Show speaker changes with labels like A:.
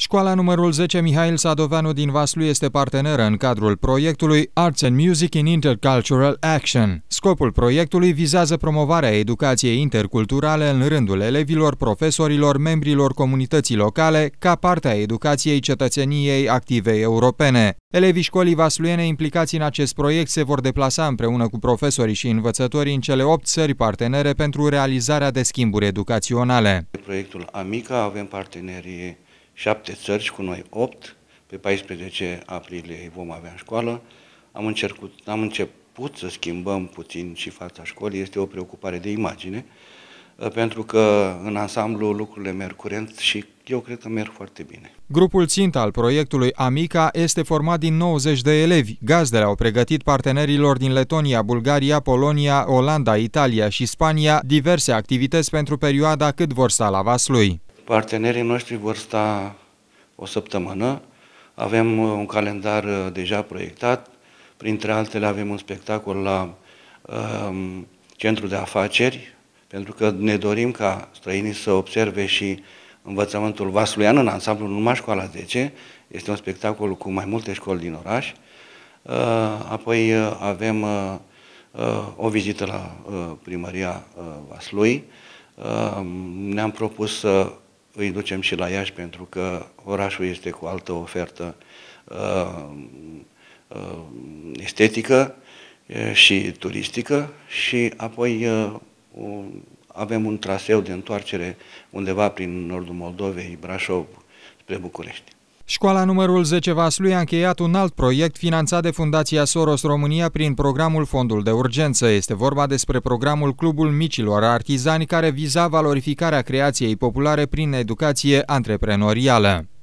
A: Școala numărul 10 Mihail Sadoveanu din Vaslui este parteneră în cadrul proiectului Arts and Music in Intercultural Action. Scopul proiectului vizează promovarea educației interculturale în rândul elevilor, profesorilor, membrilor comunității locale, ca parte a educației cetățeniei active europene. Elevii școlii vasluiene implicați în acest proiect se vor deplasa împreună cu profesorii și învățătorii în cele 8 țări partenere pentru realizarea de schimburi educaționale.
B: Proiectul Amica avem partenerii 7 țări și cu noi 8. Pe 14 aprilie vom avea în școală. Am început să schimbăm puțin și fața școlii. Este o preocupare de imagine, pentru că în ansamblu lucrurile merg curent și eu cred că merg foarte bine.
A: Grupul țintă al proiectului Amica este format din 90 de elevi. Gazdele au pregătit partenerilor din Letonia, Bulgaria, Polonia, Olanda, Italia și Spania diverse activități pentru perioada cât vor sta la Vaslui.
B: Partenerii noștri vor sta o săptămână. Avem un calendar deja proiectat. Printre altele avem un spectacol la centrul de afaceri, pentru că ne dorim ca străinii să observe și învățământul vasluian în ansamblu, nu numai școala 10. Este un spectacol cu mai multe școli din oraș. Apoi avem o vizită la primăria Vaslui. Ne-am propus să îi ducem și la Iași, pentru că orașul este cu altă ofertă estetică și turistică, și apoi avem un traseu de întoarcere undeva prin nordul Moldovei, Brașov, spre București.
A: Școala numărul 10 Vaslui a încheiat un alt proiect finanțat de Fundația Soros România prin programul Fondul de Urgență. Este vorba despre programul Clubul Micilor Artizani, care viza valorificarea creației populare prin educație antreprenorială.